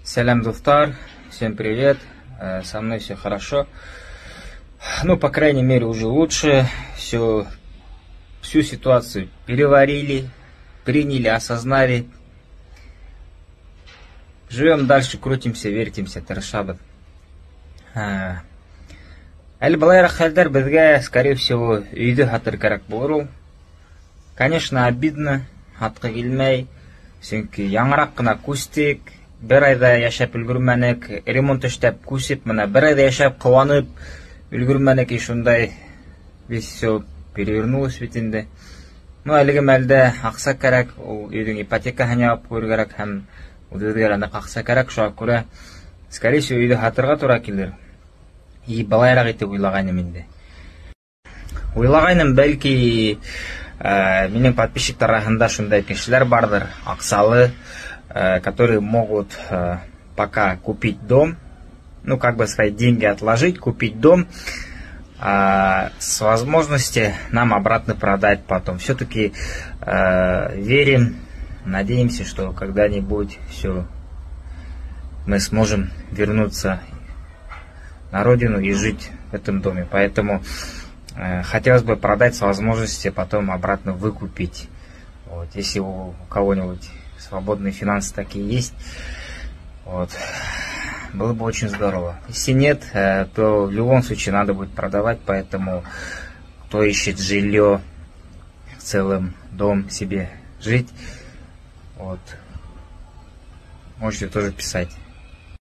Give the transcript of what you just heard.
Салям, Дуфтар, всем привет, со мной все хорошо, ну, по крайней мере, уже лучше, всю ситуацию переварили, приняли, осознали, живем дальше, крутимся, вертимся, Тершабат. Әлі былайрақ хәлдер бізге, скорее всего, үйді хатыр керек болыр. Конечно, обидно, хатқа келмей, сөнки яңырақ қына күстік, бір айда яшап үлгірмәнек, ремонт эштәп күсіп, мына бір айда яшап қуанып үлгірмәнек, шундай весь все перевернулось бит инде. Ну, әлеге мәлдә акча кирәк, ул үйдің ипотекаһын ябып куйыр кирәк һәм үзгәргә акча кирәк, шуңа күрә, скорее всего, үйді хатырга туры килер. И балайрак итеп уйлагайным инде. Уйлагайным, бәлки, минем подписчиктар арасында шундай кешеләр бардыр, аксалы, которые могут пока купить дом, ну, как бы свои деньги отложить, купить дом, с возможностью нам обратно продать потом. Все-таки верим, надеемся, что когда-нибудь все мы сможем вернуться на родину и жить в этом доме. Поэтому хотелось бы продать с возможностью потом обратно выкупить. Вот, если у кого-нибудь свободные финансы такие есть, вот, было бы очень здорово. Если нет, то в любом случае надо будет продавать, поэтому кто ищет жилье, в целом дом себе жить, вот, можете тоже писать.